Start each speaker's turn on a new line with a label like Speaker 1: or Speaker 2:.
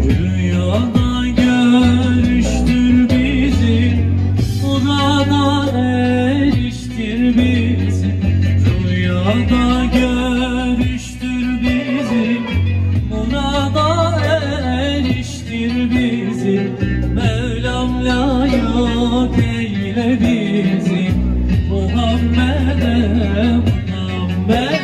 Speaker 1: Rüyada görüştür bizi, murada eriştir bizi. Rüyada görüştür bizi, murada eriştir bizi. Mevlam layık eyle bizi Muhammed'e, Muhammed.